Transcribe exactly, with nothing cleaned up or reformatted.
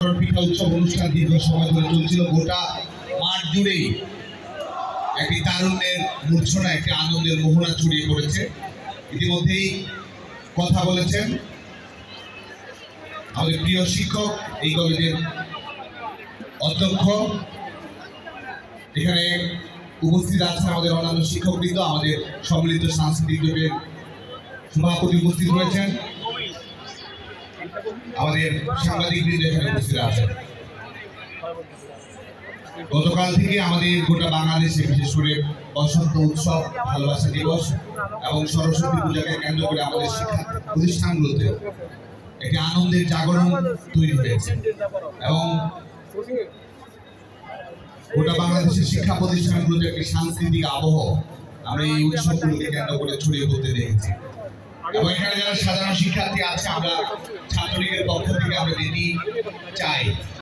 পিঠা উৎসব অনুষ্ঠান দীর্ঘ সময় ধরে চলছিল। গোটা মাঠ জুড়েই একটি তারুণ্যের মূর্ছনা, একটি আনন্দের মোহনা ছড়িয়ে পড়েছে। ইতিমধ্যেই কথা বলেছেন আমাদের প্রিয় শিক্ষক, এই কলেজের অধ্যক্ষ। এখানে উপস্থিত আছেন আমাদের অন্যান্য শিক্ষকবৃন্দ, আমাদের সম্মিলিত সাংস্কৃতিক জোটের সভাপতি উপস্থিত রয়েছেন, আমাদের সাংবাদিকবৃন্দ এখানে উপস্থিত আছেন। গতকাল থেকে আমাদের গোটা বাংলাদেশে, বিশেষ করে বসন্ত উৎসব, ভালোবাসা দিবস এবং সরস্বতী পূজাকে কেন্দ্র করে আমাদের শিক্ষা প্রতিষ্ঠানগুলোতে একটি আনন্দের জাগরণ তৈরি হয়েছে এবং গোটা বাংলাদেশের শিক্ষা প্রতিষ্ঠানগুলোতে একটি সাংস্কৃতিক আবহ আমরা এই উৎসবগুলোকে কেন্দ্র করে ছড়িয়ে পড়তে দেখেছি। এবং এখানে যারা সাধারণ শিক্ষার্থী আছে, আমরা ছাত্রলীগের পক্ষ থেকে আমরা যেটি চাই